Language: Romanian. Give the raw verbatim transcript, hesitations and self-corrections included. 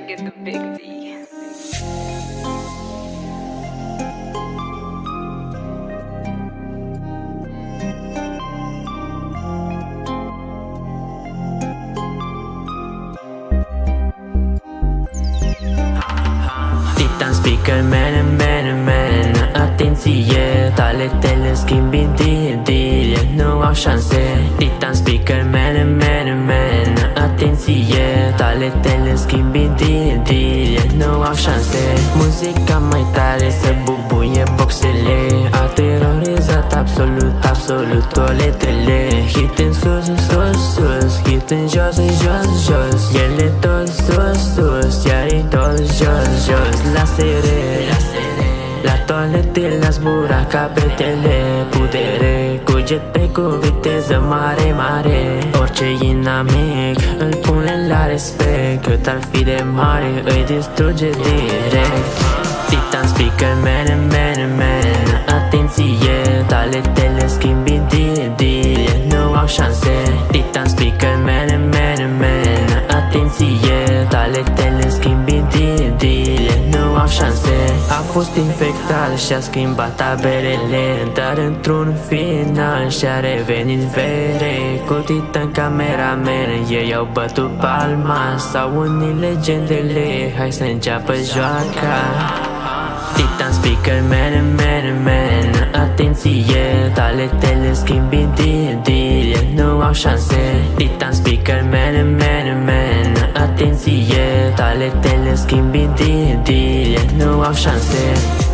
get the big D. Titan speaker, man, man, man. Atenție, taletele schimbi din din, nu au șanse. Titan speaker, man, man, man. Atenție, taletele schimbi din din, nu au șanse. Muzica mai tare să bubuie boxele, a terorizat absolut, absolut toaletele. Hit în sus, sus, sus, hit în jos, jos, jos. Ele tot sus, sus, iar ei tot jos, jos. La sere, la toalete, la zbura capetele. Putere, cu jetpack, cu viteză mare, mare. Orice inamic îl pune la respect, cât ar fi de mare îi distruge direct. Titan speaker, man, man, man. Atenție, taletele schimbi din din, nu au șanse. Titan speaker, man, man, man. Atenție, taletele schimbi din din, nu au șanse. A fost infectat și-a schimbat tabelele, dar într-un final și-a revenit vere. Cu Titan cameraman, ei au bătut palma, s-au unit legendele, hai să înceapă joaca. Titan speaker, man, man, man. Atenție, taletele schimbi din din, nu au șanse. Titan speaker, man, man, man. Atenție, taletele schimbi din din, nu au șanse.